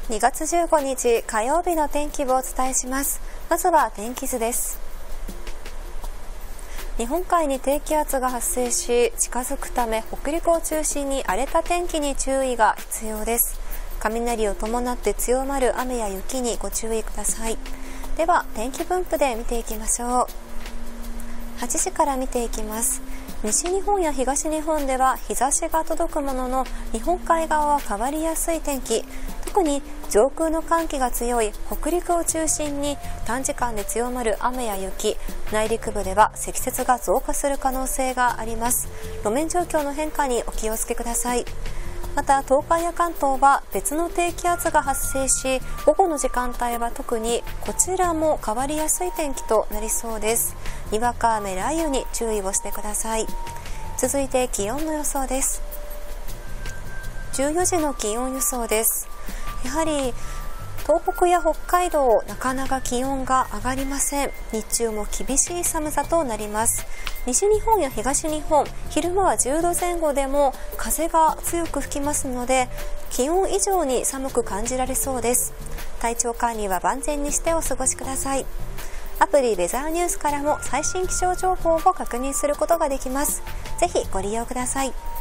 2月15日火曜日の天気をお伝えします。まずは天気図です。日本海に低気圧が発生し近づくため、北陸を中心に荒れた天気に注意が必要です。雷を伴って強まる雨や雪にご注意ください。では天気分布で見ていきましょう。8時から見ていきます。西日本や東日本では日差しが届くものの、日本海側は変わりやすい天気。特に上空の寒気が強い北陸を中心に短時間で強まる雨や雪、内陸部では積雪が増加する可能性があります。路面状況の変化にお気をつけください。また東海や関東は別の低気圧が発生し、午後の時間帯は特にこちらも変わりやすい天気となりそうです。にわか雨、雷雨に注意をしてください。続いて気温の予想です。14時の気温予想です。やはり東北や北海道、なかなか気温が上がりません。日中も厳しい寒さとなります。西日本や東日本、昼間は10度前後でも風が強く吹きますので、気温以上に寒く感じられそうです。体調管理は万全にしてお過ごしください。アプリウェザーニュースからも最新気象情報を確認することができます。ぜひご利用ください。